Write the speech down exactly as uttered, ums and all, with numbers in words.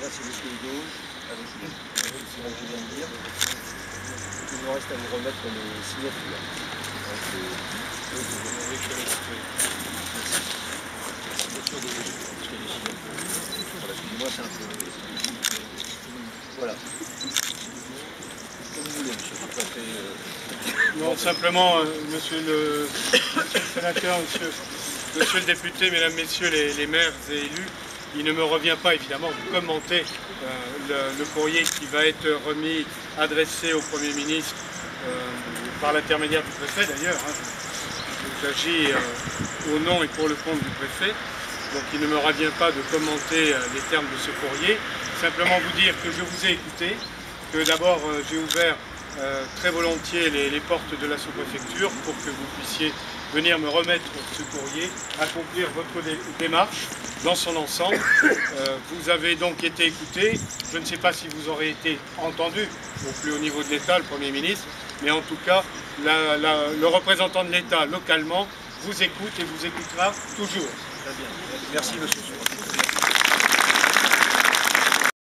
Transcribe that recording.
là c'est monsieur Hugo, avec le signal que je viens de dire. Il nous reste à vous remettre les signatures. Donc, euh, oui, vous avez merci. Signature des signatures. Voilà, excusez-moi, c'est un peu... Voilà. Comme vous voulez, monsieur le préfet. Euh... Non, simplement, euh, monsieur, le, monsieur le sénateur, monsieur, monsieur le député, mesdames, messieurs les, les maires et élus, il ne me revient pas évidemment de commenter euh, le, le courrier qui va être remis, adressé au Premier ministre euh, par l'intermédiaire du préfet d'ailleurs. Hein. J'agis euh, au nom et pour le compte du préfet, donc il ne me revient pas de commenter euh, les termes de ce courrier. Simplement vous dire que je vous ai écouté, que d'abord euh, j'ai ouvert euh, très volontiers les, les portes de la sous-préfecture pour que vous puissiez venir me remettre ce courrier, accomplir votre dé démarche dans son ensemble. Euh, vous avez donc été écouté. Je ne sais pas si vous aurez été entendu au plus haut niveau de l'État, le Premier ministre, mais en tout cas, la, la, le représentant de l'État localement vous écoute et vous écoutera toujours. Très bien. Merci, monsieur.